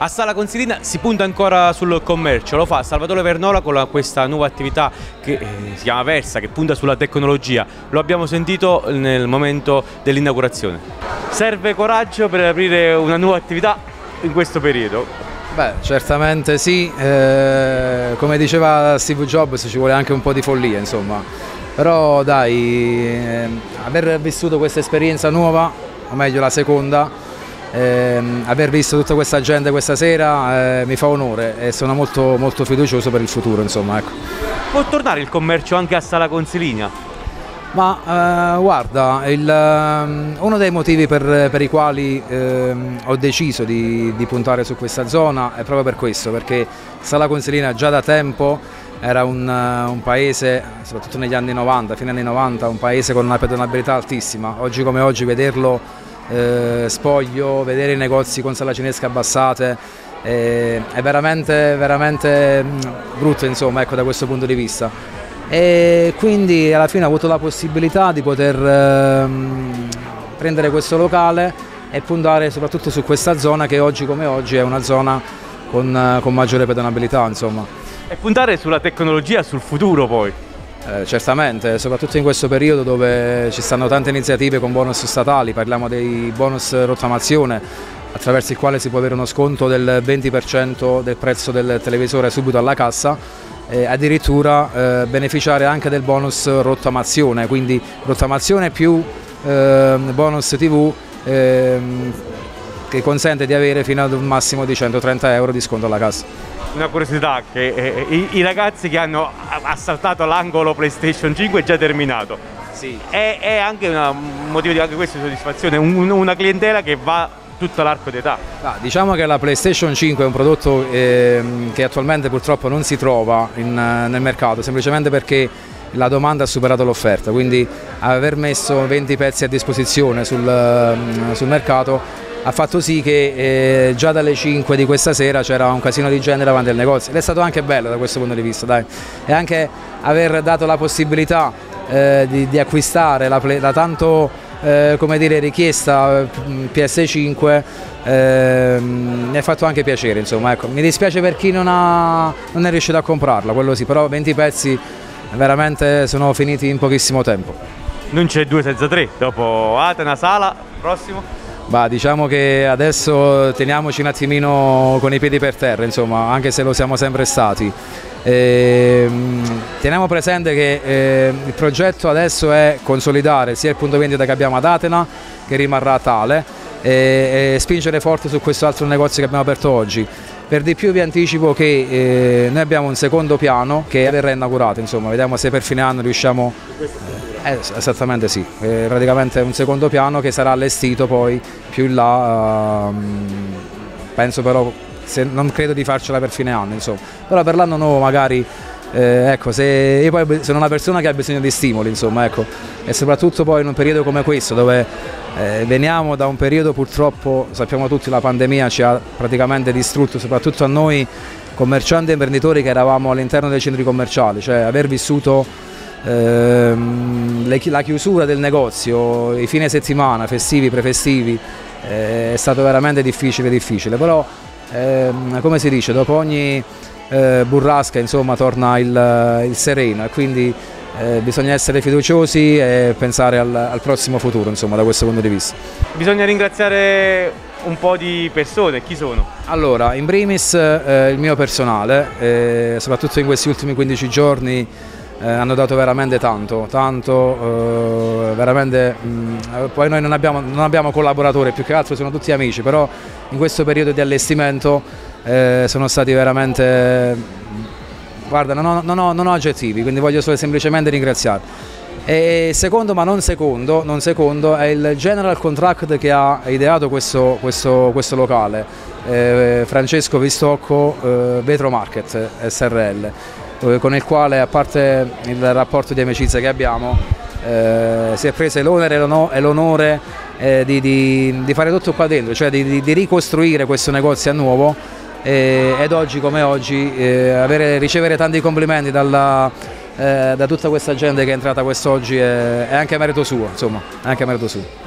A Sala Consilina si punta ancora sul commercio, lo fa Salvatore Vernola con questa nuova attività che si chiama Versa, che punta sulla tecnologia. Lo abbiamo sentito nel momento dell'inaugurazione. Serve coraggio per aprire una nuova attività in questo periodo? Beh, certamente sì, come diceva Steve Jobs ci vuole anche un po' di follia, insomma. Però dai, aver vissuto questa esperienza nuova, o meglio la seconda, aver visto tutta questa gente questa sera mi fa onore e sono molto fiducioso per il futuro, insomma, ecco. Può tornare il commercio anche a Sala Consilina? Ma guarda, uno dei motivi per i quali ho deciso di puntare su questa zona è proprio per questo, perché Sala Consilina già da tempo era un paese, soprattutto negli anni 90, fine anni 90, un paese con una pedonabilità altissima. Oggi come oggi vederlo spoglio, vedere i negozi con saracinesche abbassate è veramente brutto, insomma, ecco, da questo punto di vista. E quindi alla fine ho avuto la possibilità di poter prendere questo locale e puntare soprattutto su questa zona che oggi come oggi è una zona con maggiore pedonabilità, insomma. E puntare sulla tecnologia, sul futuro poi. Certamente, soprattutto in questo periodo dove ci stanno tante iniziative con bonus statali, parliamo dei bonus rottamazione attraverso il quale si può avere uno sconto del 20% del prezzo del televisore subito alla cassa e addirittura beneficiare anche del bonus rottamazione, quindi rottamazione più bonus TV che consente di avere fino ad un massimo di 130 euro di sconto alla cassa. Una curiosità, che i ragazzi che hanno assaltato l'angolo PlayStation 5 è già terminato. Sì. È anche un motivo di anche questa soddisfazione, una clientela che va tutto l'arco d'età. Diciamo che la PlayStation 5 è un prodotto che attualmente purtroppo non si trova nel mercato, semplicemente perché la domanda ha superato l'offerta, quindi aver messo 20 pezzi a disposizione sul mercato ha fatto sì che già dalle 5 di questa sera c'era un casino di gente davanti al negozio ed è stato anche bello da questo punto di vista, dai. E anche aver dato la possibilità di acquistare la tanto come dire, richiesta PS5 mi ha fatto anche piacere, insomma, ecco. Mi dispiace per chi non è riuscito a comprarla, quello sì, però 20 pezzi veramente sono finiti in pochissimo tempo. Non c'è 2 senza 3, dopo Atena, Sala, prossimo? Diciamo che adesso teniamoci un attimino con i piedi per terra, insomma, anche se lo siamo sempre stati. Teniamo presente che il progetto adesso è consolidare sia il punto vendita che abbiamo ad Atena, che rimarrà tale, e spingere forte su questo altro negozio che abbiamo aperto oggi. Per di più vi anticipo che noi abbiamo un secondo piano che verrà inaugurato, insomma, vediamo se per fine anno riusciamo. Esattamente sì, praticamente un secondo piano che sarà allestito poi più in là, penso, però non credo di farcela per fine anno, insomma, però per l'anno nuovo magari, ecco, io poi sono una persona che ha bisogno di stimoli, insomma, ecco, e soprattutto poi in un periodo come questo dove veniamo da un periodo, purtroppo sappiamo tutti, la pandemia ci ha praticamente distrutto, soprattutto a noi commercianti e imprenditori che eravamo all'interno dei centri commerciali, cioè aver vissuto la chiusura del negozio, i fine settimana, festivi, prefestivi, è stato veramente difficile, però come si dice, dopo ogni burrasca, insomma, torna il sereno, e quindi bisogna essere fiduciosi e pensare al prossimo futuro, insomma, da questo punto di vista. Bisogna ringraziare un po' di persone, chi sono? Allora, in primis il mio personale, soprattutto in questi ultimi 15 giorni hanno dato veramente tanto, veramente, poi noi non abbiamo collaboratori, più che altro sono tutti amici, però in questo periodo di allestimento sono stati veramente, guarda, non ho aggettivi, quindi voglio semplicemente ringraziare. E secondo, ma non secondo, è il general contract che ha ideato questo locale, Francesco Vistocco Vetro Market SRL, con il quale, a parte il rapporto di amicizia che abbiamo, si è preso l'onere e l'onore di fare tutto qua dentro, cioè di ricostruire questo negozio a nuovo, ed oggi come oggi ricevere tanti complimenti da tutta questa gente che è entrata quest'oggi è anche merito suo, insomma, è anche merito suo.